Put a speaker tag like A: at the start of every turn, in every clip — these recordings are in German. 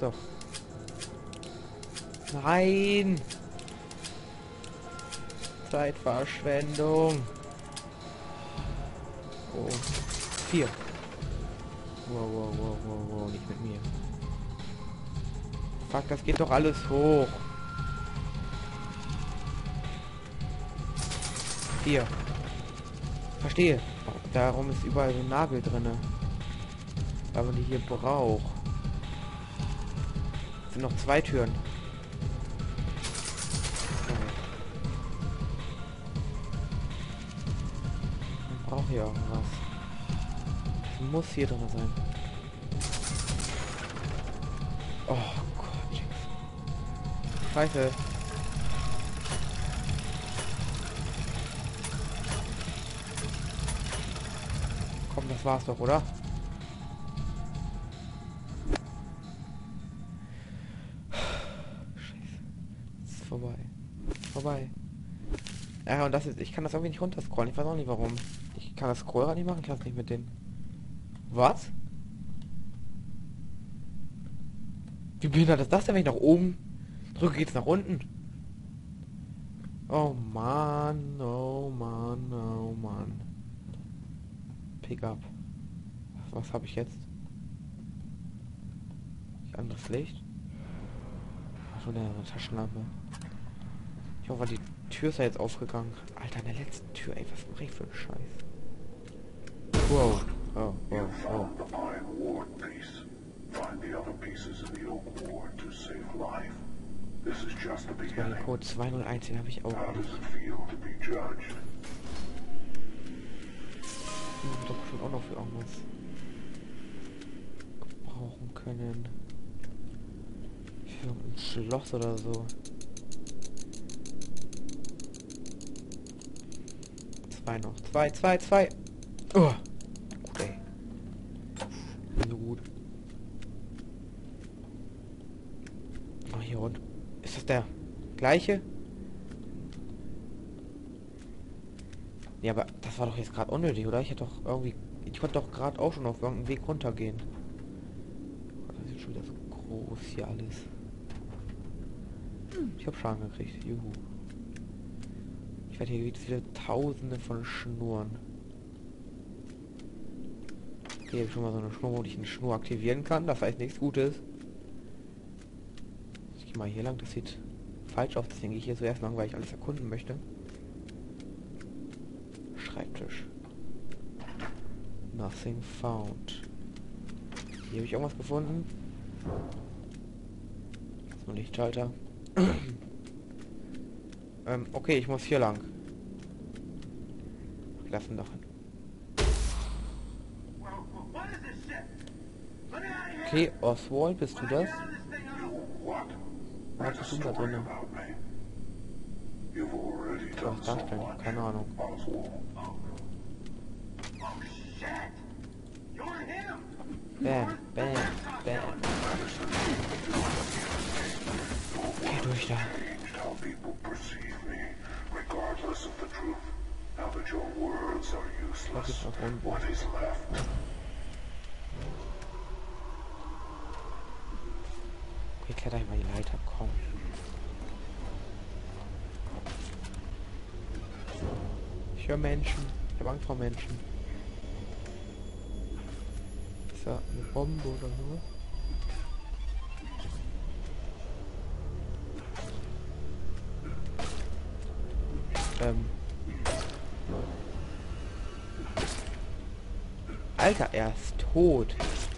A: So. Nein! Zeitverschwendung. Oh. 4. Wow, nicht mit mir. Fuck, das geht doch alles hoch. 4. Verstehe. Darum ist überall so ein Nagel drinne. Weil man die hier braucht. Es sind noch 2 Türen. Man braucht hier irgendwas. Es muss hier drin sein. Oh Gott. Scheiße. Komm, das war's doch, oder? Vorbei. Ja, und das ist, ich kann das irgendwie nicht runterscrollen. Ich weiß auch nicht warum. Ich kann das Scrollrad nicht machen. Ich kann es nicht mit den. Was? Wie behindert ist das denn, wenn ich nach oben drücke, geht's nach unten? Oh Mann, oh Mann, oh Mann. Pick up. Was habe ich jetzt? Anderes Licht? Ach, schon eine Taschenlampe. Ich hoffe, die Tür ist ja jetzt aufgegangen. Alter, in der letzten Tür, ey, was mache ich für einen Scheiß? Wow. Oh. Das war der Code 201, den habe ich auch nicht. Doch schon auch noch für irgendwas gebrauchen können. Für ein Schloss oder so. 2 noch. 2. Oh. Gut, ey. So gut. Oh, hier unten. Ist das der gleiche? Ja, aber das war doch jetzt gerade unnötig, oder? Ich hätte doch irgendwie... Ich konnte doch gerade auch schon auf irgendeinen Weg runtergehen. Das ist schon wieder so groß hier alles. Ich habe Schaden gekriegt. Juhu. Ich werde hier wieder tausende von Schnuren. Okay, hier habe ich schon mal so eine Schnur, wo ich eine Schnur aktivieren kann. Das heißt nichts Gutes. Ich gehe mal hier lang. Das sieht falsch aus. Deswegen gehe ich hier zuerst lang, weil ich alles erkunden möchte. Schreibtisch. Nothing found. Hier habe ich irgendwas gefunden. Das ist nur Lichtschalter. Okay, ich muss hier lang. Lassen doch hin. Okay, Oswald, bist du das? Was bist du da drin? Was darstellen? Keine Ahnung. Bam. Geh durch da. Was ist noch unten? Okay, kletter ich mal die Leiter, komm. Ich höre Menschen. Ich habe Angst vor Menschen. Ist da eine Bombe oder so? Alter, er ist tot.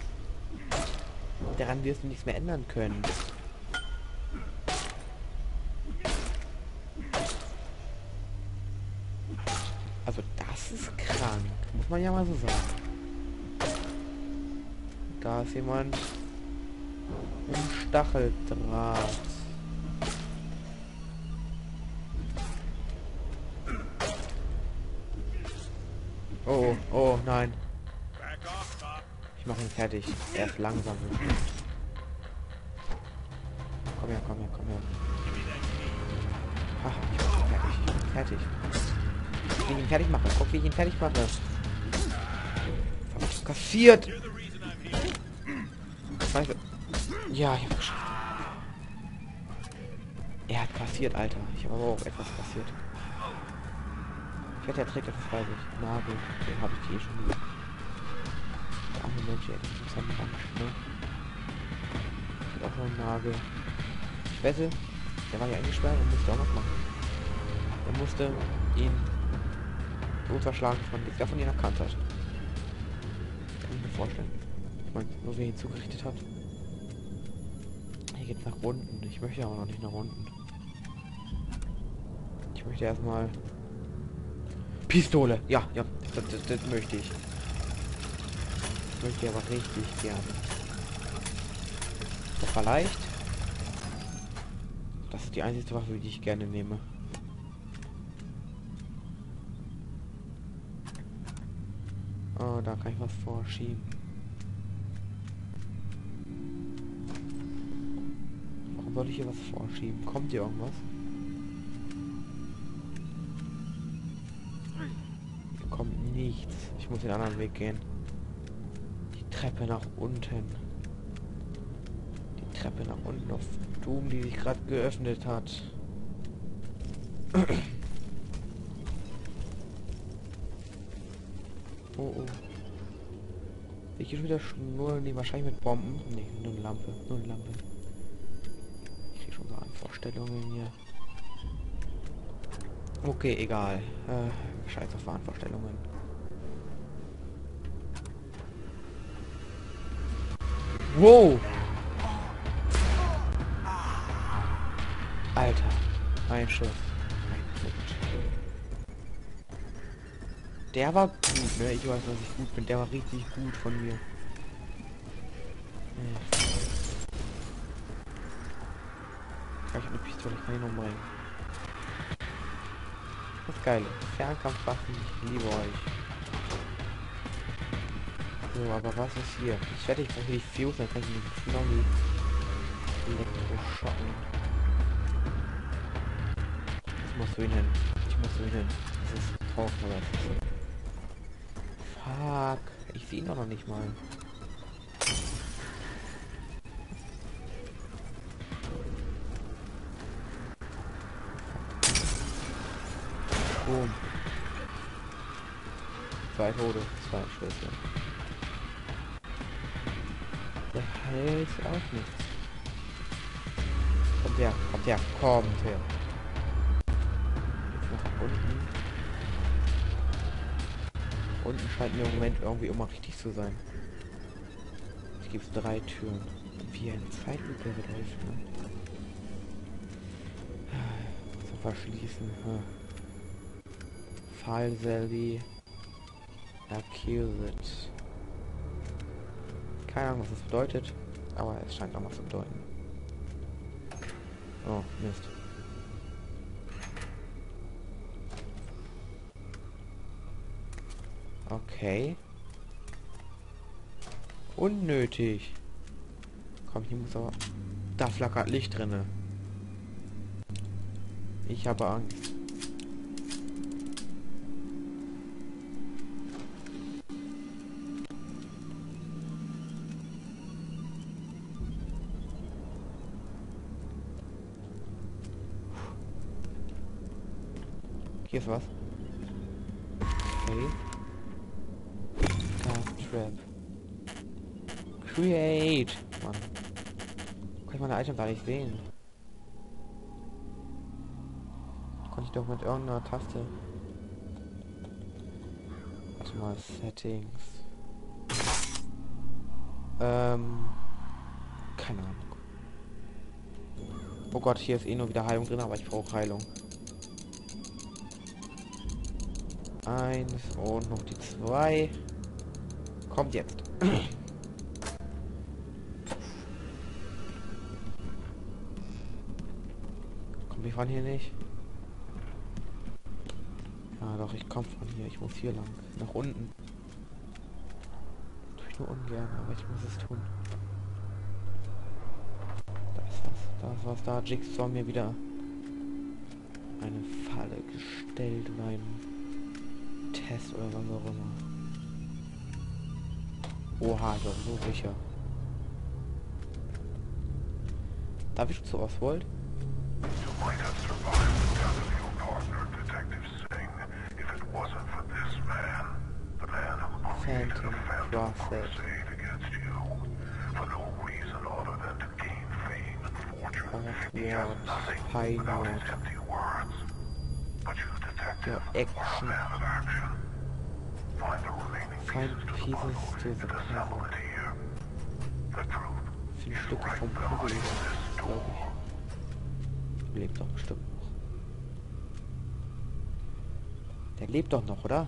A: Daran wirst du nichts mehr ändern können. Also das ist krank. Muss man ja mal so sagen. Da ist jemand im Stacheldraht. Oh, nein. Ich mache ihn fertig. Er ist langsam. Komm her. Ach, ich bin fertig. Wie ich ihn fertig mache. Guck, wie ich ihn fertig mache. Kassiert! Scheiße. Ja, ich hab's geschafft. Er hat kassiert, Alter. Ich habe aber auch etwas kassiert. Ich wette, er trägt etwas bei sich. Nagel. Den habe ich eh schon wieder. Der arme Mensch, ey, das ist ein Mensch, ne? Hat auch noch einen Nagel. Ich wette, der war hier eingesperrt und musste auch was machen. Er musste ihn so verschlagen, dass er von ihn erkannt hat. Kann ich mir vorstellen. Ich meine, nur wer ihn zugerichtet hat. Hier geht's nach unten. Ich möchte aber noch nicht nach unten. Ich möchte erstmal... Pistole! Ja, ja, das möchte ich. Das möchte ich aber richtig gerne. Das war leicht. Das ist die einzige Waffe, die ich gerne nehme. Oh, da kann ich was vorschieben. Warum soll ich hier was vorschieben? Kommt hier irgendwas? Hier kommt nichts. Ich muss den anderen Weg gehen. Die Treppe nach unten. Die Treppe nach unten auf Doom, die sich gerade geöffnet hat. Oh oh. Ich hier schon wieder schnurren, die wahrscheinlich mit Bomben. Nee, nur eine Lampe. Nur eine Lampe. Ich krieg schon so an Vorstellungen hier. Okay, egal. Scheiß auf Wahnvorstellungen. Wow! Alter. Ein Schuss. Der war gut, ne? Ich weiß, dass ich gut bin. Der war richtig gut von mir. Ich habe eine Pistole, ich kann ihn noch bringen. Das ist geil. Fernkampfwaffen, ich liebe euch. So, aber was ist hier? Ich werde brauche die Fuse, dann kann ich mich genau wie Elektroschocken. Ich muss so hin. Ich muss so hin. Das ist draußen oder was? Fuck. Ich sehe ihn doch noch nicht mal. Boom. 2 Tode, 2 Schüsse. Der hält auch nichts. Kommt her, kommt her, kommt her. Jetzt nach unten. Unten scheint mir im Moment irgendwie immer richtig zu sein. Es gibt 3 Türen. Wie ein Zeitlupe läuft, ne? Zum Verschließen. File Selby. Accused. Keine Ahnung, was das bedeutet, aber es scheint auch was zu bedeuten. Oh, Mist. Okay. Unnötig. Komm, hier muss aber... Da flackert Licht drinne. Ich habe Angst. Hier ist was. Okay. Gas Trap. Create. Mann. Kann ich meine Items gar nicht sehen. Konnte ich doch mit irgendeiner Taste. Warte mal, Settings. Keine Ahnung. Oh Gott, hier ist eh nur wieder Heilung drin, aber ich brauche Heilung. 1 und noch die 2. Kommt jetzt. Komm ich von hier nicht? Ja doch, ich komme von hier. Ich muss hier lang. Nach unten. Tue ich nur ungern, aber ich muss es tun. Da ist was. Da ist was. Da hat Jigsaw mir wieder eine Falle gestellt oder einen Test oder was auch immer. Oha, doch so sicher. Darf ich zu Oswald? Phantom Crossed. Oswald, Pinewood. Your action. Find pieces to the puzzle. 5 Stücke vom Puzzle, glaube ich. Lebt doch bestimmt noch. Der lebt doch noch, oder?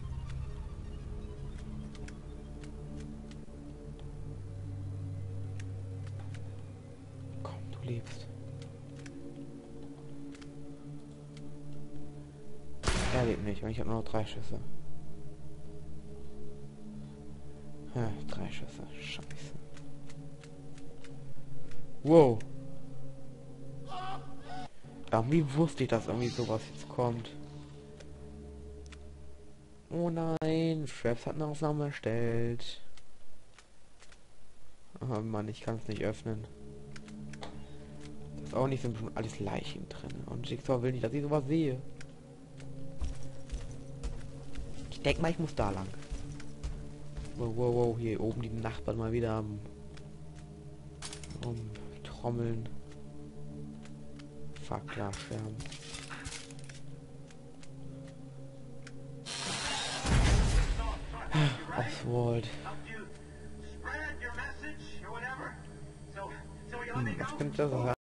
A: Komm, du lebst. Er lebt nicht, und ich habe nur noch 3 Schüsse. Ja, 3 Schüsse. Scheiße. Wow. Irgendwie wusste ich, dass irgendwie sowas jetzt kommt. Oh nein, Fraps hat eine Aufnahme erstellt. Oh Mann, ich kann es nicht öffnen. Das ist auch nicht, sind schon alles Leichen drin. Und Jigsaw will nicht, dass ich sowas sehe. Ich denke mal, ich muss da lang. Wow, wow, wow, hier oben die Nachbarn mal wieder am Trommeln. Fuck, Glasscherben. Oswald. Was könnte das sein?